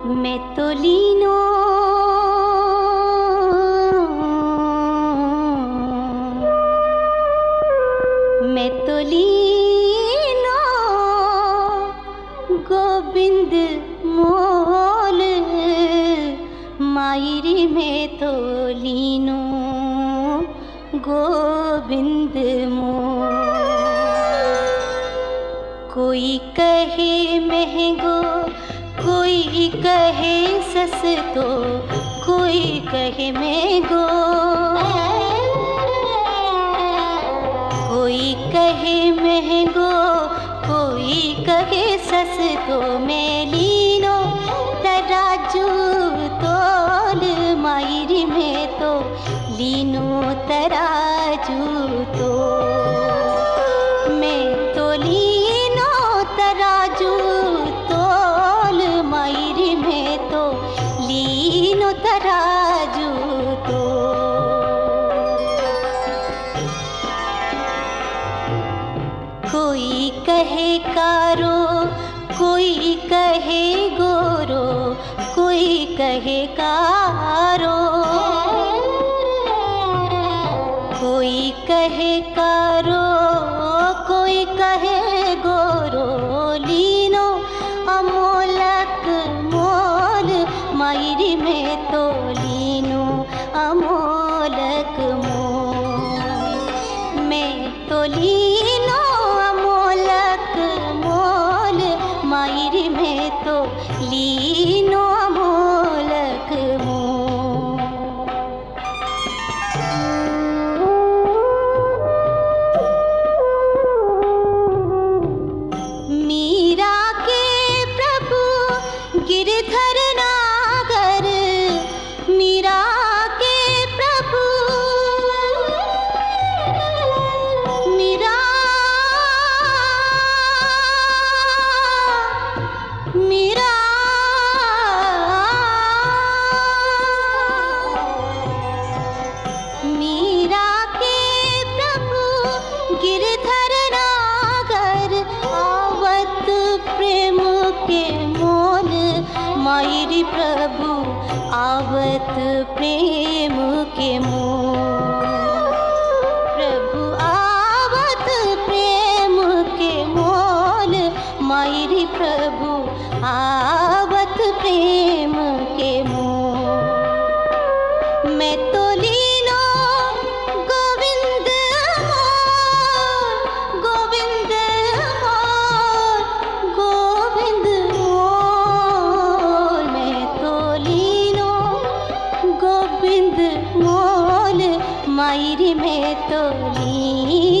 मैं तो लीनो मैं तो लीनो गोविंद मोल मायरी में तो लीनो गोविंद मोल। कोई कहे महंगो कोई कहे सस्तो कोई कहे महंगो कोई कहे महंगो कोई कहे सस्तो मैं लीनो तराजू तोल मायरी में तो लीनो तराजू तो मैं तो लीनो तराजू तोल मायरी में तो लीनो तराजू तो। कोई कहे कारो कोई कहे गोरो कोई कहे कारो कोई कहे कारो कोई कहे गोरो लीनो अमोलक मोल मायरी में तो लीनो अमोलक मोल। मैं तो लीनो अमोलक मोल मायरी में तो लीनो अमोलक मोल। मीरा के प्रभु गिरधर नागर मीरा के प्रभु मीरा मीरा मीरा के प्रभु गिरधर नागर आवत प्रेम के मोल मायरी प्रभु आवत प्रेम के मोल। प्रभु आवत प्रेम के मोल मायरी प्रभु आवत प्रेम के मोल। मैं तो लीनो गोविंद मोल गोविंद मोल गोविंद मोल। मैं तो लीनो गोविंद मोल मायरी में तो ली